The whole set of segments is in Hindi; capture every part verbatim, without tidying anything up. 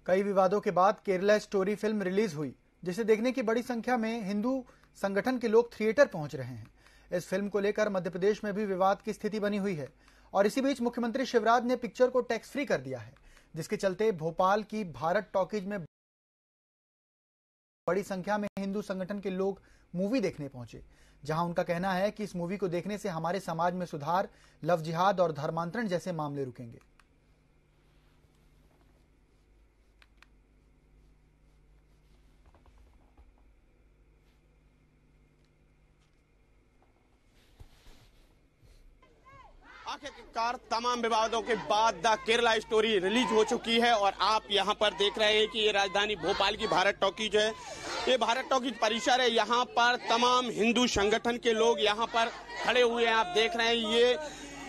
कई विवादों के बाद केरला स्टोरी फिल्म रिलीज हुई, जिसे देखने की बड़ी संख्या में हिंदू संगठन के लोग थिएटर पहुंच रहे हैं। इस फिल्म को लेकर मध्य प्रदेश में भी विवाद की स्थिति बनी हुई है और इसी बीच मुख्यमंत्री शिवराज ने पिक्चर को टैक्स फ्री कर दिया है, जिसके चलते भोपाल की भारत टॉकीज में बड़ी संख्या में हिंदू संगठन के लोग मूवी देखने पहुंचे, जहां उनका कहना है कि इस मूवी को देखने से हमारे समाज में सुधार, लव जिहाद और धर्मांतरण जैसे मामले रुकेंगे। आखिरकार तमाम विवादों के बाद द केरला स्टोरी रिलीज हो चुकी है और आप यहां पर देख रहे हैं कि ये राजधानी भोपाल की भारत टॉकीज है। ये भारत टॉकीज परिसर है। यहां पर तमाम हिंदू संगठन के लोग यहां पर खड़े हुए हैं। आप देख रहे हैं, ये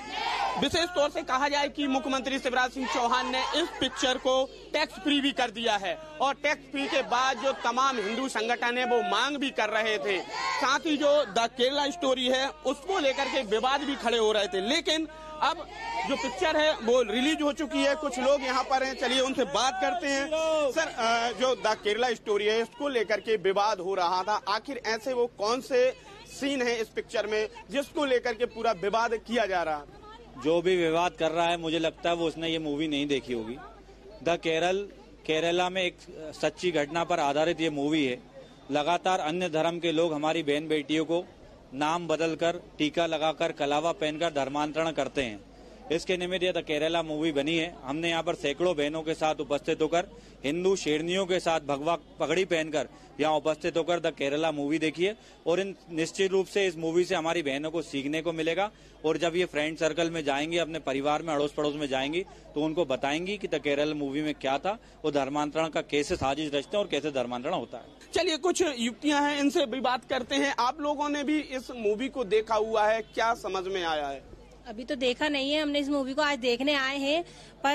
विशेष तौर से कहा जाए कि मुख्यमंत्री शिवराज सिंह चौहान ने इस पिक्चर को टैक्स फ्री भी कर दिया है और टैक्स फ्री के बाद जो तमाम हिंदू संगठन है वो मांग भी कर रहे थे। साथ ही जो द केरला स्टोरी है उसको लेकर के विवाद भी खड़े हो रहे थे, लेकिन अब जो पिक्चर है वो रिलीज हो चुकी है। कुछ लोग यहाँ पर हैं, चलिए उनसे बात करते हैं। सर, जो द केरला स्टोरी है इसको लेकर के विवाद हो रहा था, आखिर ऐसे वो कौन से सीन है इस पिक्चर में जिसको लेकर के पूरा विवाद किया जा रहा है? जो भी विवाद कर रहा है, मुझे लगता है वो उसने ये मूवी नहीं देखी होगी। द केरल केरला में एक सच्ची घटना पर आधारित ये मूवी है। लगातार अन्य धर्म के लोग हमारी बहन बेटियों को नाम बदलकर, टीका लगाकर, कलावा पहनकर धर्मांतरण करते हैं। इसके निमित्त ये द केरला मूवी बनी है। हमने यहाँ पर सैकड़ों बहनों के साथ उपस्थित होकर, हिंदू शेरनियों के साथ भगवा पगड़ी पहनकर यहाँ उपस्थित होकर द केरला मूवी देखी है और इन निश्चित रूप से इस मूवी से हमारी बहनों को सीखने को मिलेगा और जब ये फ्रेंड सर्कल में जाएंगी, अपने परिवार में, अड़ोस पड़ोस में जाएंगी, तो उनको बताएंगी कि द केरला मूवी में क्या था, वो धर्मांतरण का कैसे साजिश रचते हैं और कैसे धर्मांतरण होता है। चलिए कुछ युक्तियां हैं, इनसे भी बात करते हैं। आप लोगों ने भी इस मूवी को देखा हुआ है, क्या समझ में आया है? अभी तो देखा नहीं है, हमने इस मूवी को आज देखने आए हैं, पर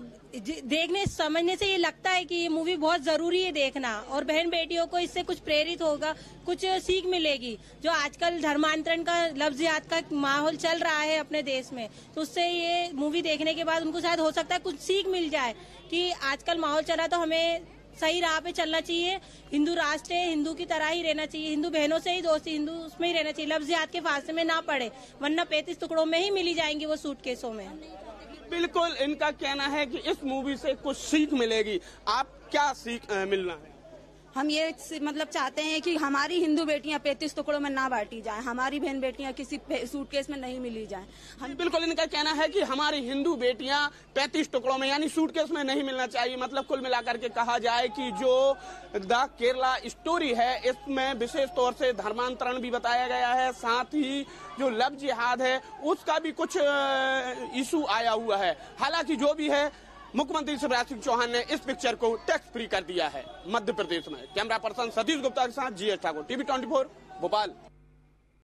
देखने समझने से ये लगता है कि ये मूवी बहुत जरूरी है देखना और बहन बेटियों को इससे कुछ प्रेरित होगा, कुछ सीख मिलेगी। जो आजकल धर्मांतरण का, लव जिहाद का माहौल चल रहा है अपने देश में, तो उससे ये मूवी देखने के बाद उनको शायद हो सकता है कुछ सीख मिल जाए कि आजकल माहौल चल रहा है तो हमें सही राह पे चलना चाहिए। हिंदू राष्ट्र है, हिंदू की तरह ही रहना चाहिए, हिंदू बहनों से ही दोस्ती, हिंदू उसमें ही रहना चाहिए। लव जिहाद के फांसे में ना पड़े, वरना पैंतीस टुकड़ों में ही मिली जाएंगी वो सूटकेसों में। बिल्कुल, इनका कहना है कि इस मूवी से कुछ सीख मिलेगी। आप क्या सीख आ, मिलना है? हम ये मतलब चाहते हैं कि हमारी हिंदू बेटियां पैंतीस टुकड़ों में ना बांटी जाएं, हमारी बहन बेटियां किसी सूटकेस में नहीं मिली जाएं। हम बिल्कुल, इनका कहना है कि हमारी हिंदू बेटियां पैंतीस टुकड़ों में यानी सूटकेस में नहीं मिलना चाहिए। मतलब कुल मिलाकर के कहा जाए कि जो द केरला स्टोरी है इसमें विशेष तौर से धर्मांतरण भी बताया गया है, साथ ही जो लव जिहाद है उसका भी कुछ इशू आया हुआ है। हालांकि जो भी है, मुख्यमंत्री शिवराज सिंह चौहान ने इस पिक्चर को टैक्स फ्री कर दिया है मध्य प्रदेश में। कैमरा पर्सन सतीश गुप्ता के साथ जी एस ठाकुर, टीवी चौबीस भोपाल।